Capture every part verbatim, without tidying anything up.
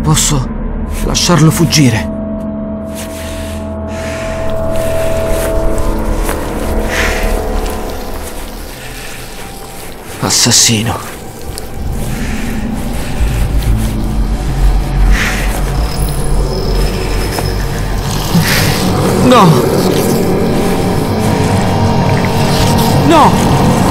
posso lasciarlo fuggire. Assassino. No! No!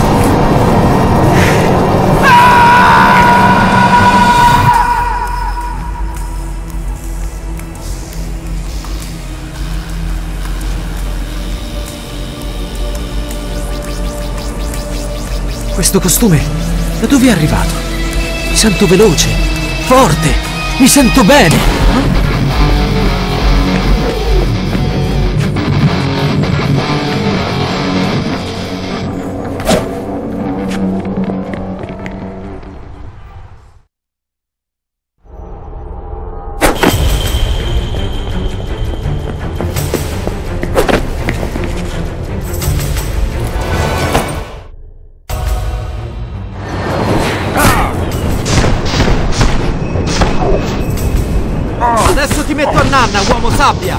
Questo costume, da dove è arrivato? Mi sento veloce, forte, mi sento bene. Adesso ti metto a nanna, uomo sabbia!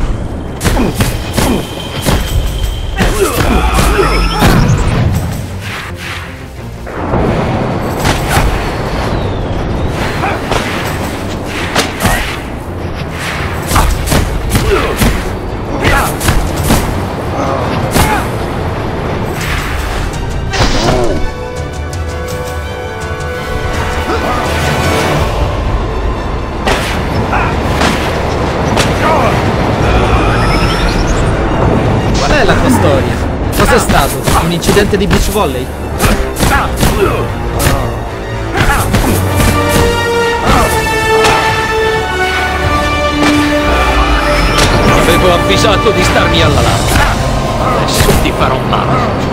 La tua storia. Cos'è stato? Un incidente di beach volley? Avevo avvisato di starmi alla larga. Adesso ti farò male.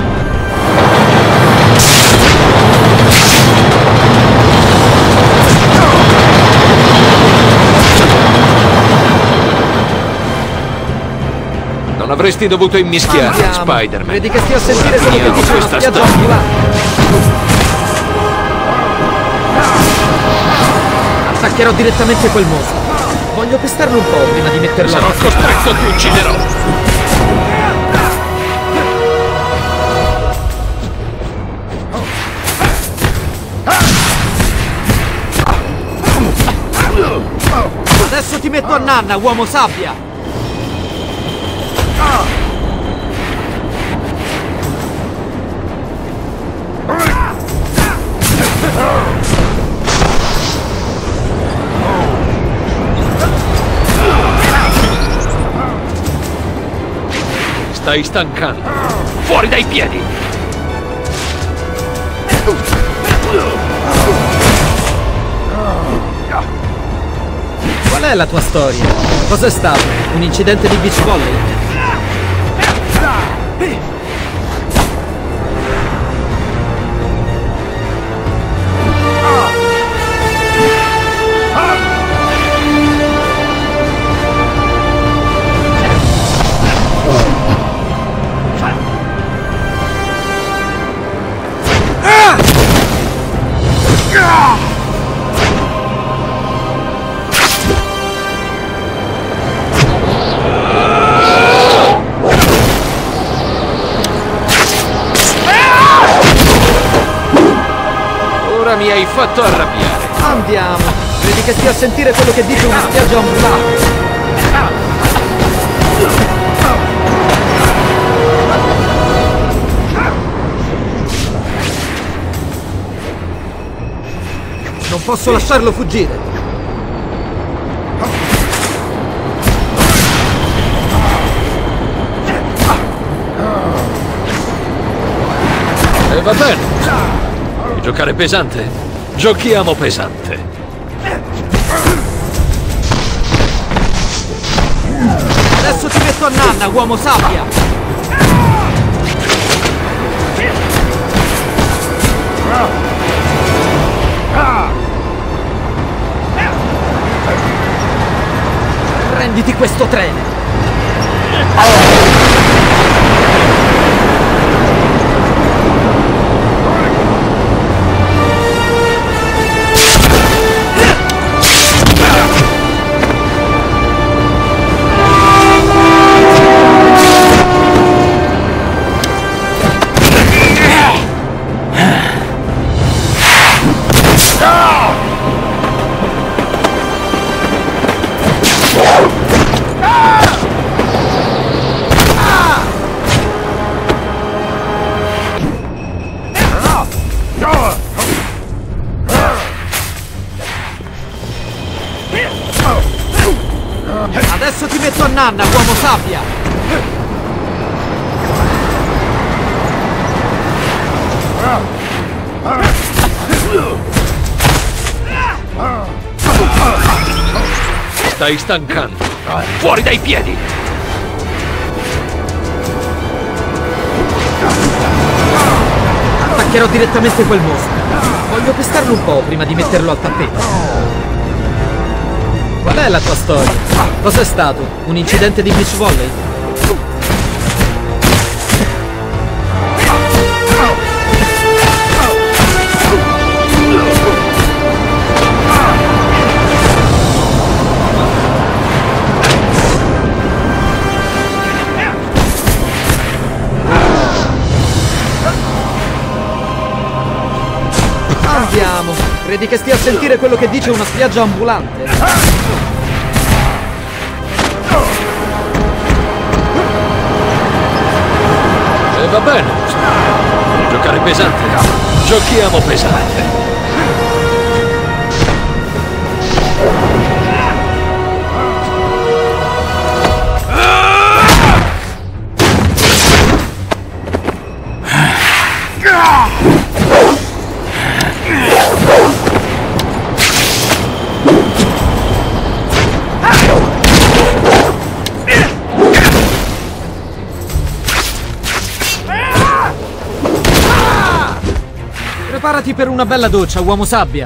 Non avresti dovuto immischiarti, Spider-Man. Vedi che stia a sentire quello che dice una questa spiaggia storia. ambulante. Attaccherò direttamente quel mostro. Voglio pestarlo un po' prima di metterlo Sarò a costretto, ti ucciderò. Adesso ti metto a nanna, uomo sabbia! Stai stancando. Fuori dai piedi! Qual è la tua storia? Cos'è stato? Un incidente di beach volley? Ora mi hai fatto arrabbiare. Andiamo! Vedi che stia a sentire quello che dice una spiaggia ambulante. Non posso lasciarlo fuggire. E va bene. Vuoi giocare pesante? Giochiamo pesante. Adesso ti metto a nanna, uomo sabbia! Prenditi questo treno! nanna, uomo sabbia! Stai stancando. Fuori dai piedi! Attaccherò direttamente quel mostro. Voglio pescarlo un po' prima di metterlo al tappeto. Qual è la tua storia? Cos'è stato? Un incidente di beach volley? Andiamo! Credi che stia a sentire quello che dice una spiaggia ambulante? E va bene. Vuoi giocare pesante? Giochiamo pesante. Preparati per una bella doccia, uomo sabbia!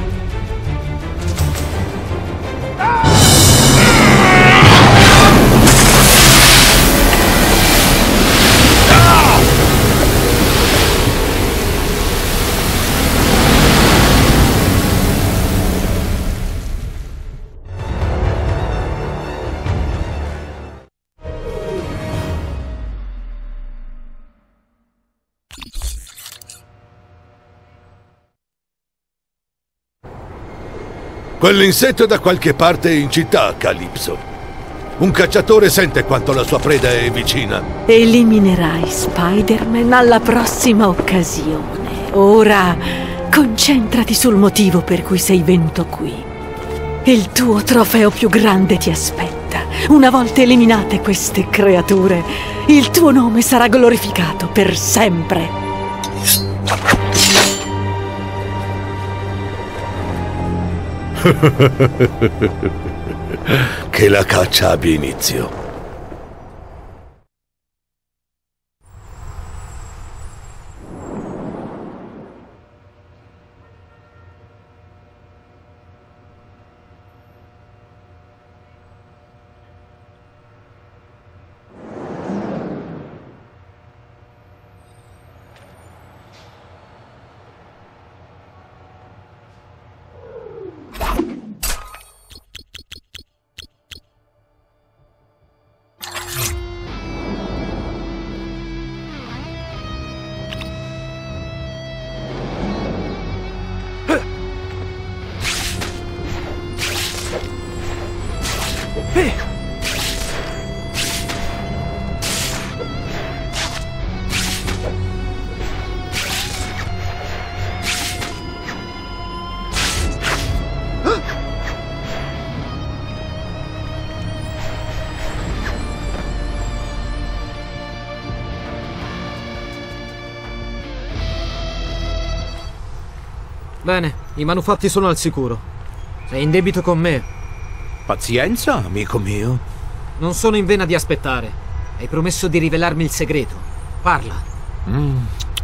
Quell'insetto è da qualche parte in città, Calypso. Un cacciatore sente quanto la sua preda è vicina. Eliminerai Spider-Man alla prossima occasione. Ora concentrati sul motivo per cui sei venuto qui. Il tuo trofeo più grande ti aspetta. Una volta eliminate queste creature, il tuo nome sarà glorificato per sempre. Che la caccia abbia inizio. Bene, i manufatti sono al sicuro. Sei in debito con me. Pazienza, amico mio. Non sono in vena di aspettare. Hai promesso di rivelarmi il segreto. Parla. Mm.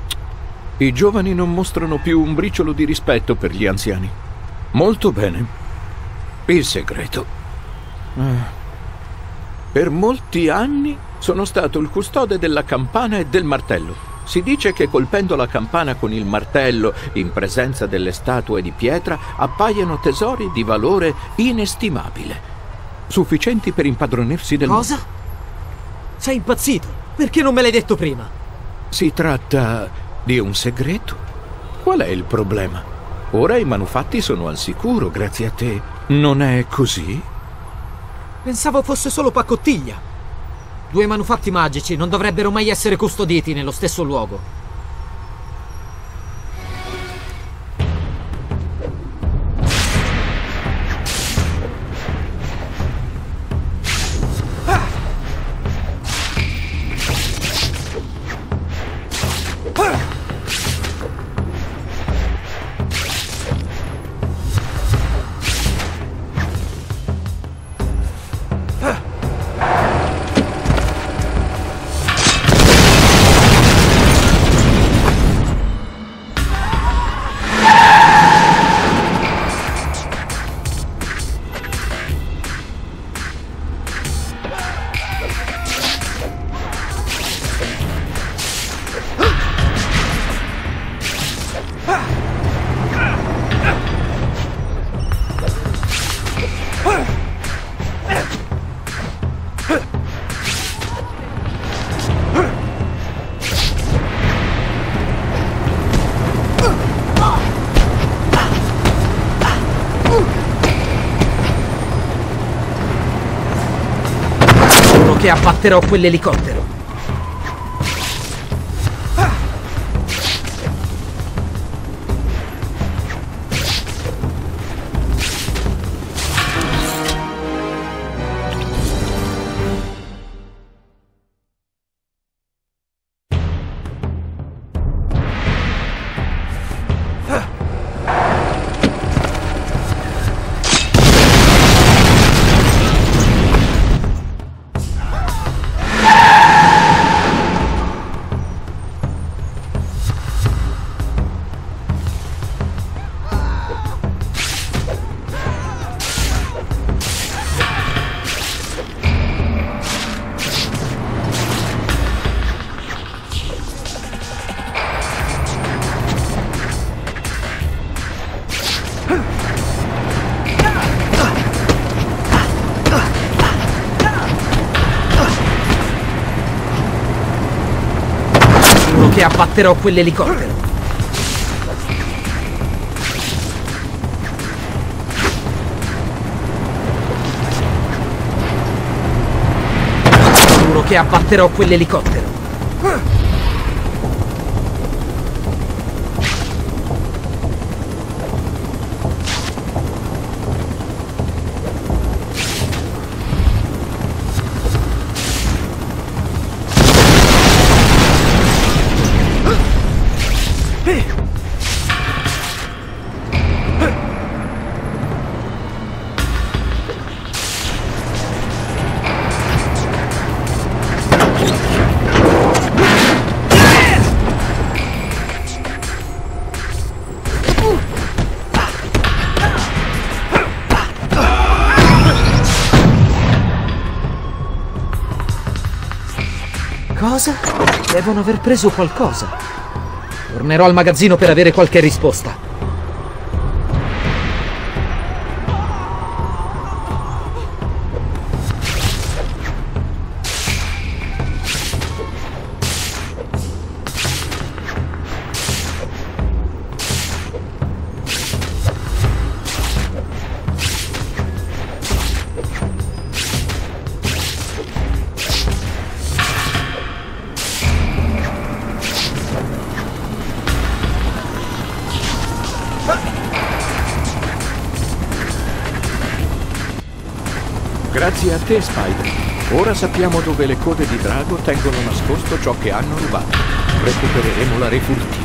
I giovani non mostrano più un briciolo di rispetto per gli anziani. Molto bene. Il segreto. Ah. Per molti anni sono stato il custode della campana e del martello. Si dice che colpendo la campana con il martello in presenza delle statue di pietra appaiono tesori di valore inestimabile, sufficienti per impadronirsi del mondo. Cosa? Sei impazzito? Perché non me l'hai detto prima? Si tratta di un segreto. Qual è il problema? Ora i manufatti sono al sicuro grazie a te. Non è così? Pensavo fosse solo pacottiglia. Due manufatti magici non dovrebbero mai essere custoditi nello stesso luogo. Ah! Che abbatterò quell'elicottero. Che abbatterò quell'elicottero. Giuro che abbatterò quell'elicottero. Cosa? Devono aver preso qualcosa. Tornerò al magazzino per avere qualche risposta. Grazie a te, Spider. Ora sappiamo dove le code di drago tengono nascosto ciò che hanno rubato. Recupereremo la refurtiva.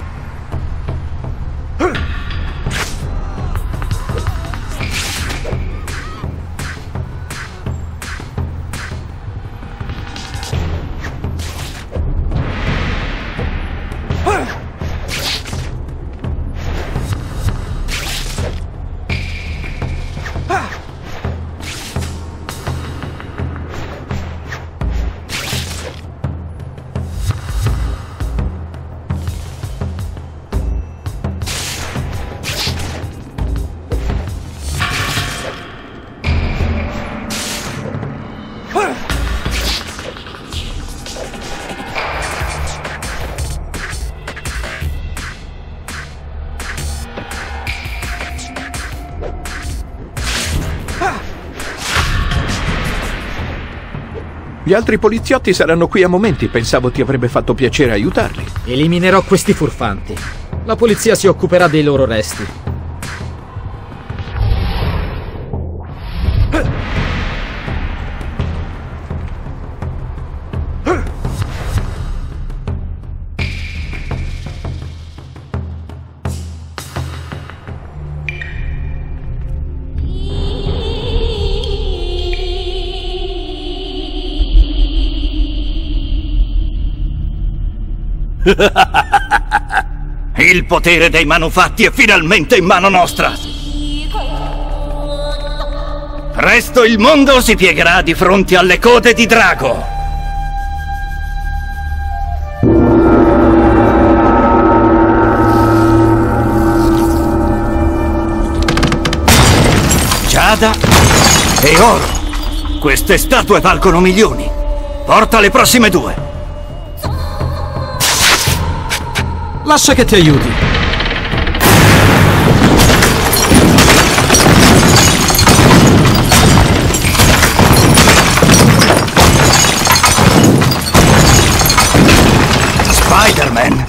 Gli altri poliziotti saranno qui a momenti. Pensavo ti avrebbe fatto piacere aiutarli. Eliminerò questi furfanti. La polizia si occuperà dei loro resti. Il potere dei manufatti è finalmente in mano nostra! Presto il mondo si piegherà di fronte alle code di drago! Giada e oro! Queste statue valgono milioni! Porta le prossime due! Lascia che ti aiuti! Spider-Man!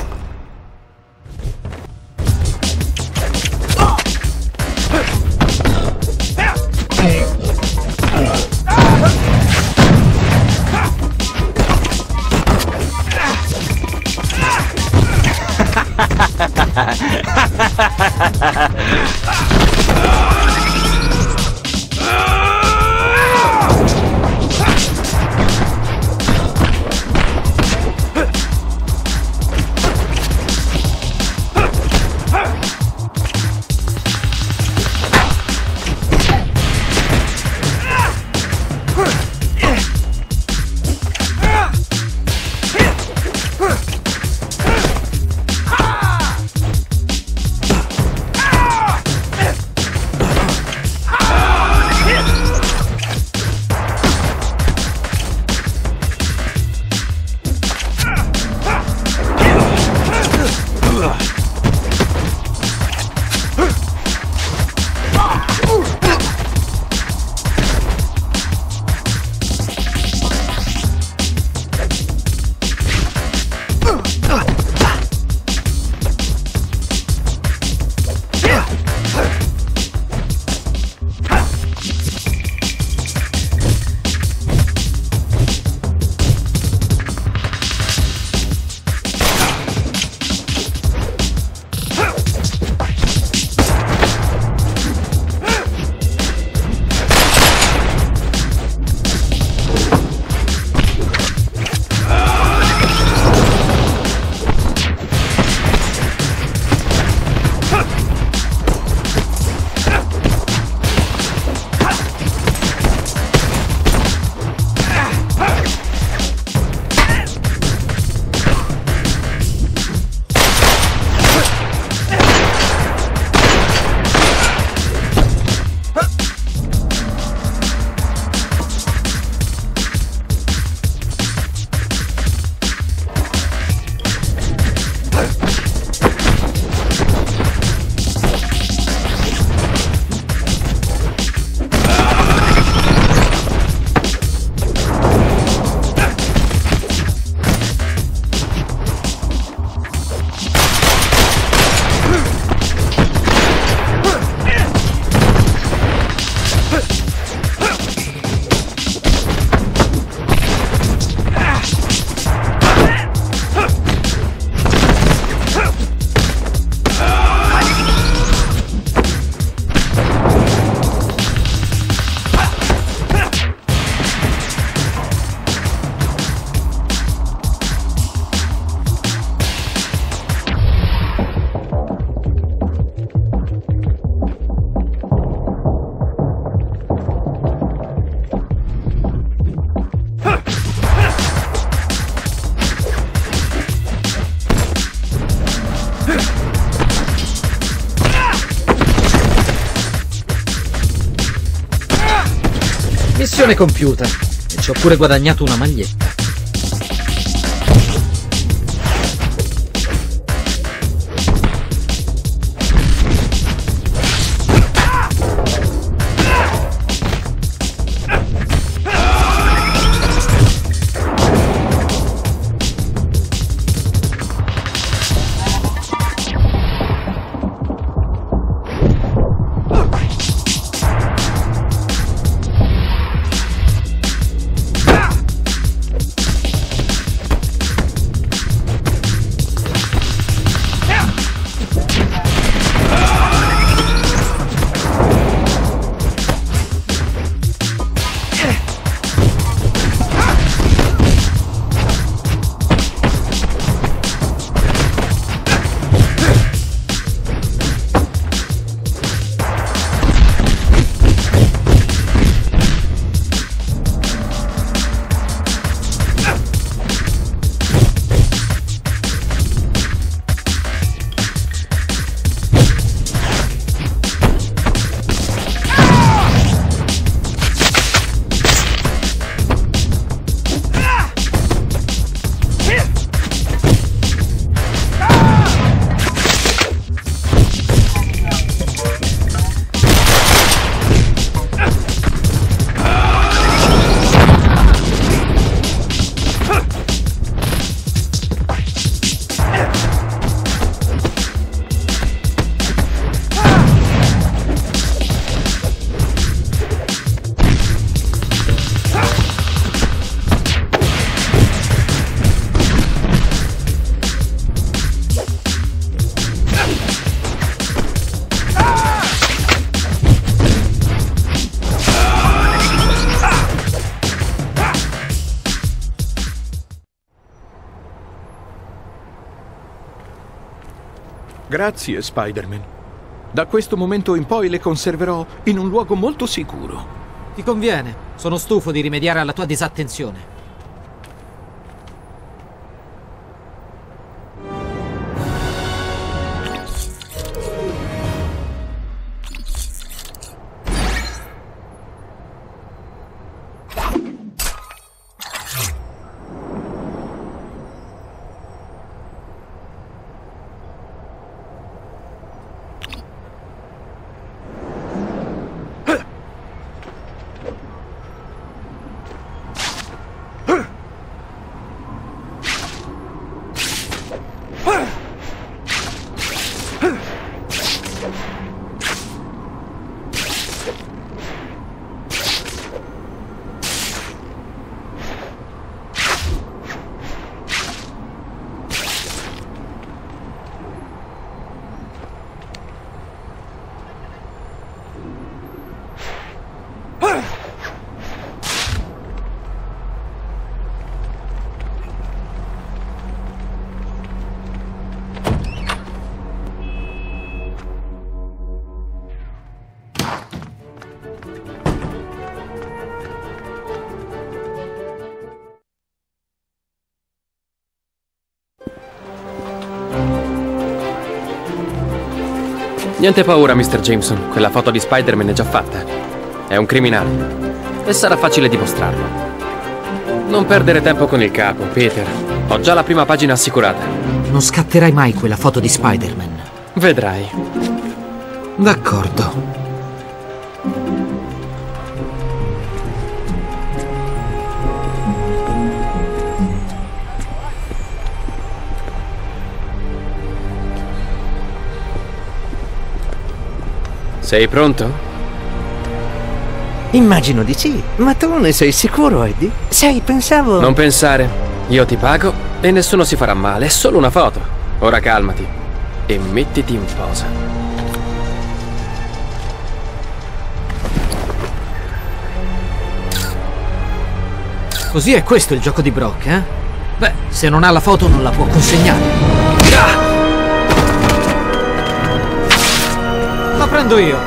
Missione compiuta. E ci ho pure guadagnato una maglietta. Grazie, Spider-Man. Da questo momento in poi le conserverò in un luogo molto sicuro. Ti conviene. Sono stufo di rimediare alla tua disattenzione. Niente paura, mister Jameson. Quella foto di Spider-Man è già fatta. È un criminale. E sarà facile dimostrarlo. Non perdere tempo con il capo, Peter. Ho già la prima pagina assicurata. Non scatterai mai quella foto di Spider-Man. Vedrai. D'accordo. Sei pronto? Immagino di sì. Ma tu ne sei sicuro, Eddie? Sai, pensavo... Non pensare. Io ti pago e nessuno si farà male. È solo una foto. Ora calmati e mettiti in posa. Così è questo il gioco di Brock, eh? Beh, se non ha la foto non la può consegnare. Ah! La prendo io.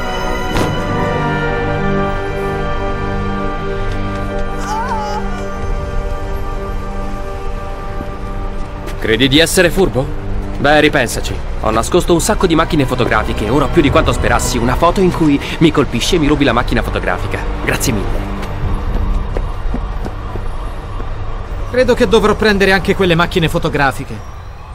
Credi di essere furbo? Beh, ripensaci. Ho nascosto un sacco di macchine fotografiche e ora ho più di quanto sperassi una foto in cui mi colpisci e mi rubi la macchina fotografica. Grazie mille. Credo che dovrò prendere anche quelle macchine fotografiche.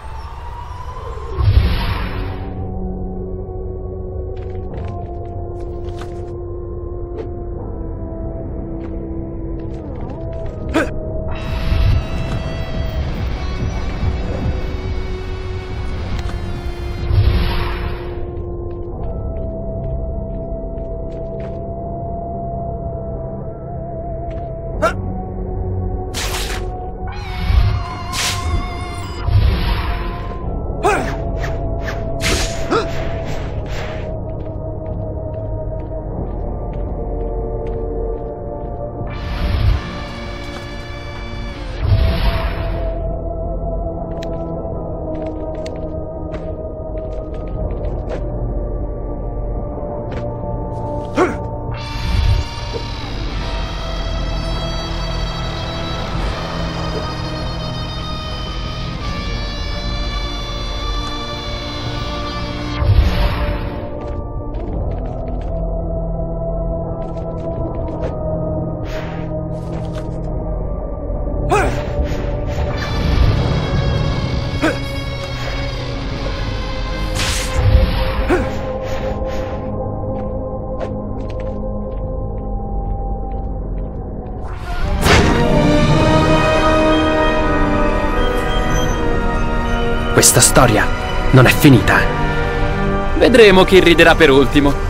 Questa storia non è finita. Vedremo chi riderà per ultimo.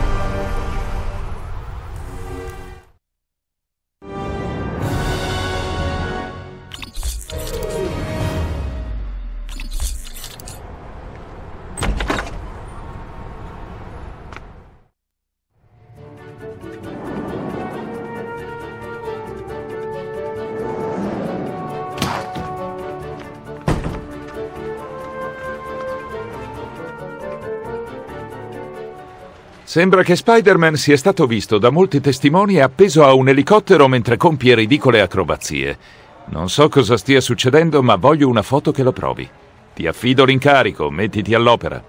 Sembra che Spider-Man sia stato visto da molti testimoni appeso a un elicottero mentre compie ridicole acrobazie. Non so cosa stia succedendo, ma voglio una foto che lo provi. Ti affido l'incarico, mettiti all'opera.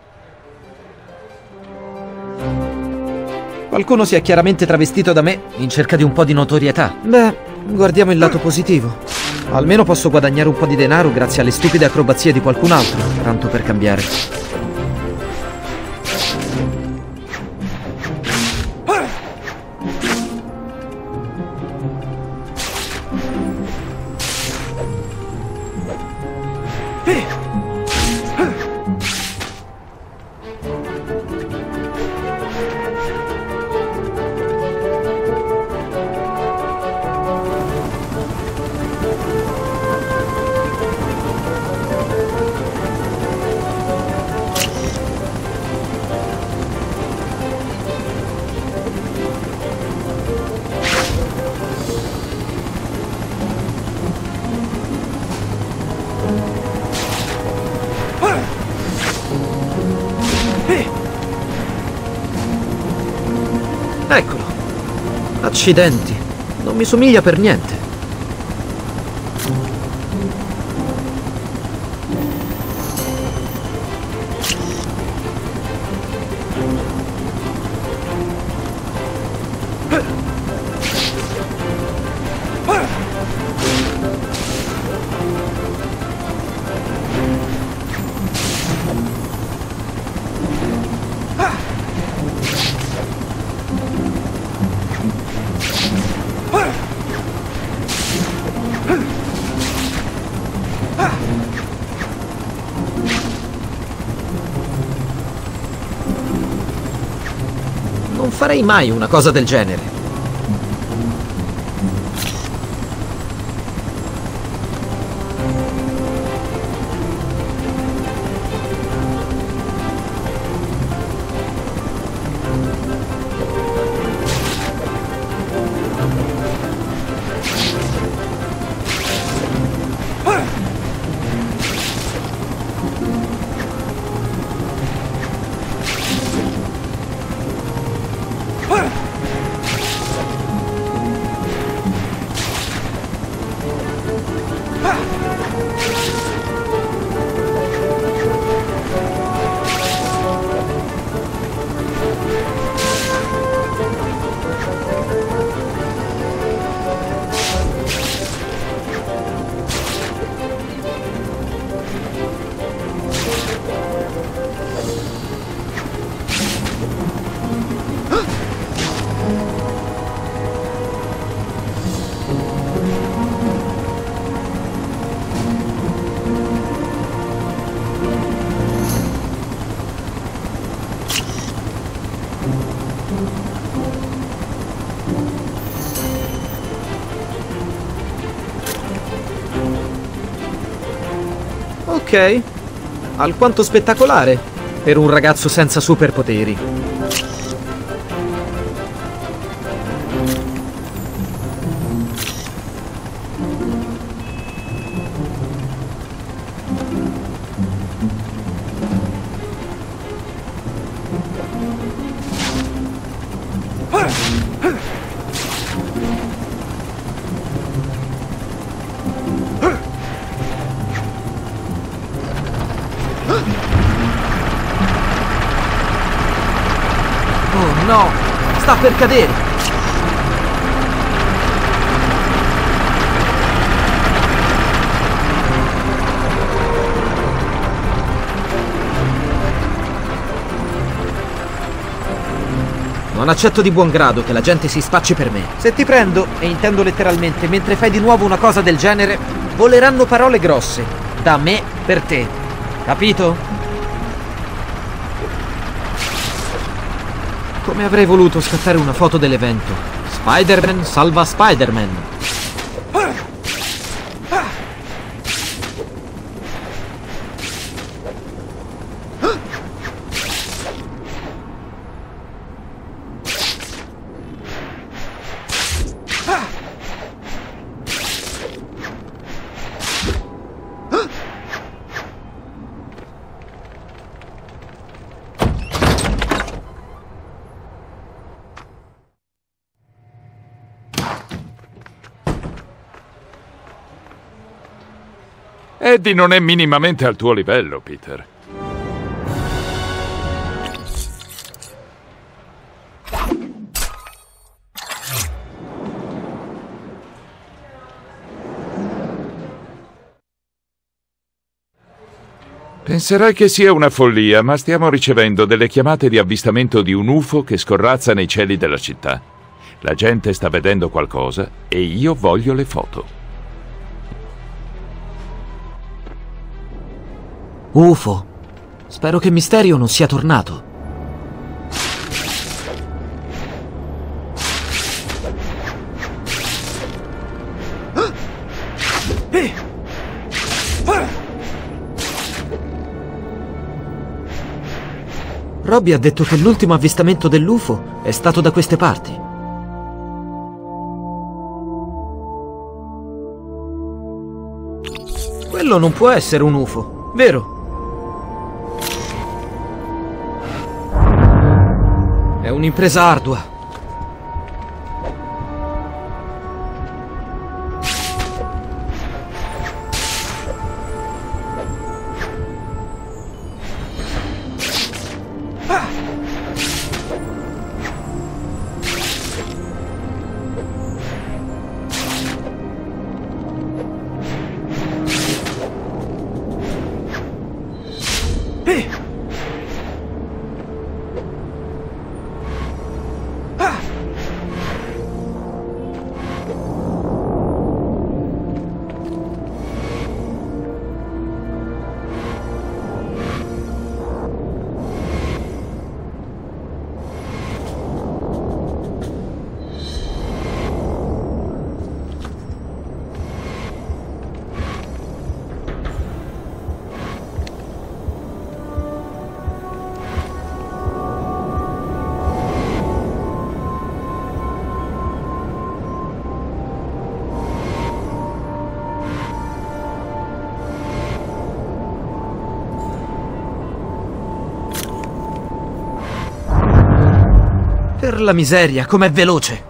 Qualcuno si è chiaramente travestito da me in cerca di un po' di notorietà. Beh, guardiamo il lato positivo. Almeno posso guadagnare un po' di denaro grazie alle stupide acrobazie di qualcun altro, tanto per cambiare. Eccolo. Accidenti. Non mi somiglia per niente. Non farei mai una cosa del genere. Ok, alquanto spettacolare per un ragazzo senza superpoteri. Oh no, sta per cadere. Non accetto di buon grado che la gente si spacci per me. Se ti prendo, e intendo letteralmente, mentre fai di nuovo una cosa del genere, voleranno parole grosse. Da me per te. Capito? Come avrei voluto scattare una foto dell'evento. Spider-Man salva Spider-Man. Eddie non è minimamente al tuo livello, Peter. Penserai che sia una follia, ma stiamo ricevendo delle chiamate di avvistamento di un U F O che scorrazza nei cieli della città. La gente sta vedendo qualcosa e io voglio le foto. U F O. Spero che Mysterio non sia tornato. Robbie ha detto che l'ultimo avvistamento dell'U F O è stato da queste parti. Quello non può essere un U F O, vero? È un'impresa ardua. Per la miseria, com'è veloce!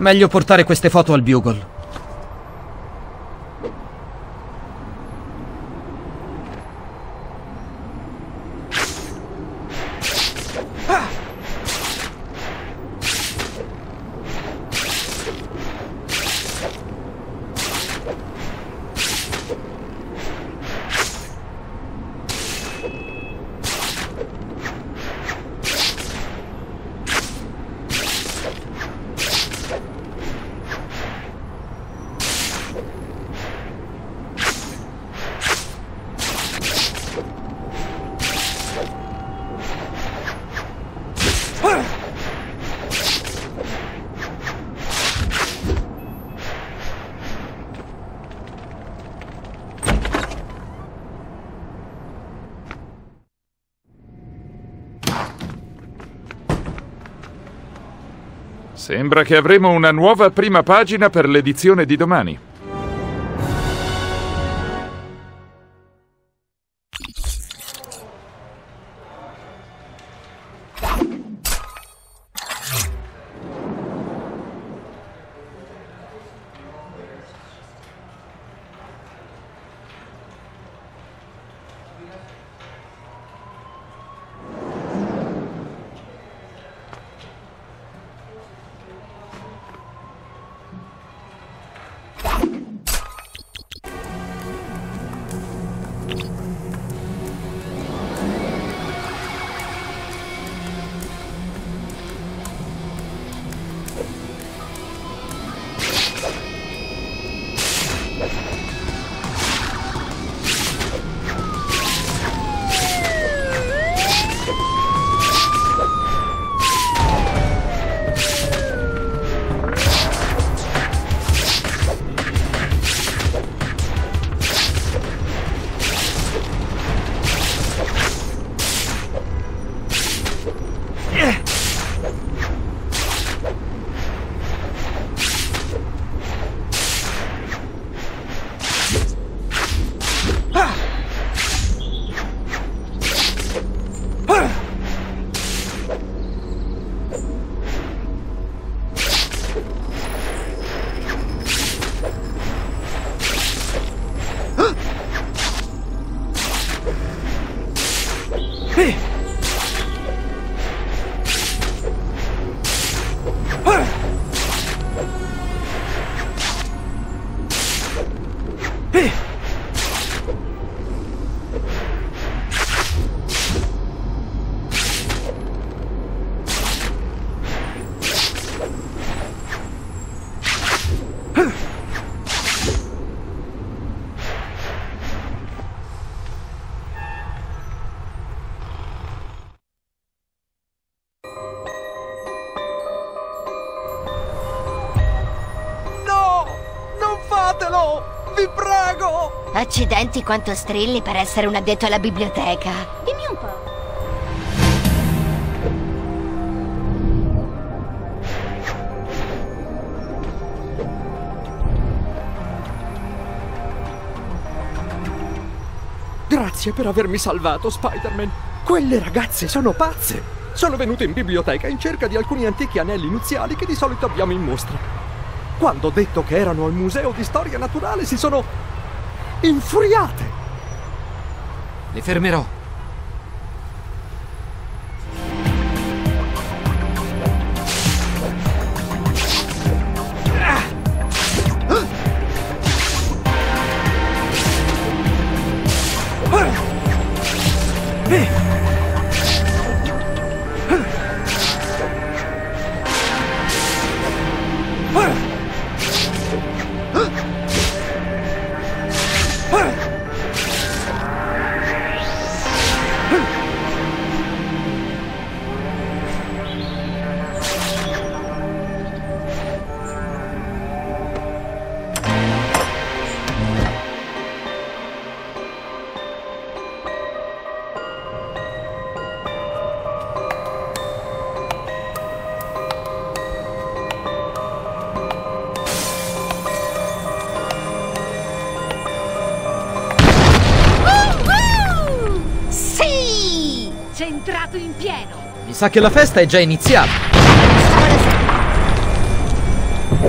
Meglio portare queste foto al Bugle. Sembra che avremo una nuova prima pagina per l'edizione di domani. Vi prego! Accidenti, quanto strilli per essere un addetto alla biblioteca. Dimmi un po'. Grazie per avermi salvato, Spider-Man. Quelle ragazze sono pazze. Sono venute in biblioteca in cerca di alcuni antichi anelli nuziali che di solito abbiamo in mostra. Quando ho detto che erano al Museo di Storia Naturale si sono infuriate. Le fermerò. Centrato in pieno. Mi sa che la festa è già iniziata.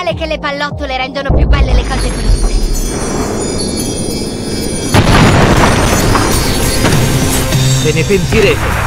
male che le pallottole rendono più belle le cose brutte. Ve ne pentirete.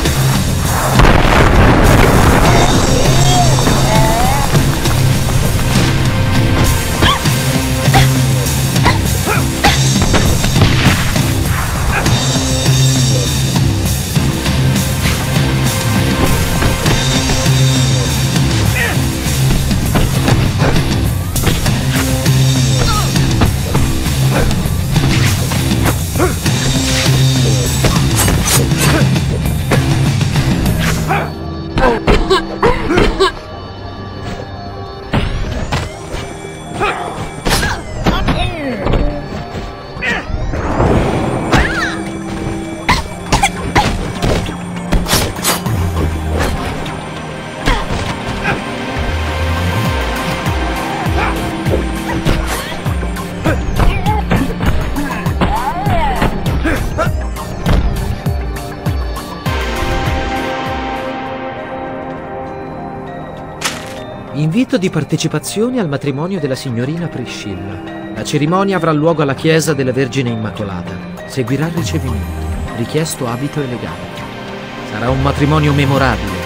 Invito di partecipazione al matrimonio della signorina Priscilla. La cerimonia avrà luogo alla chiesa della Vergine Immacolata. Seguirà il ricevimento. Richiesto abito elegante. Sarà un matrimonio memorabile.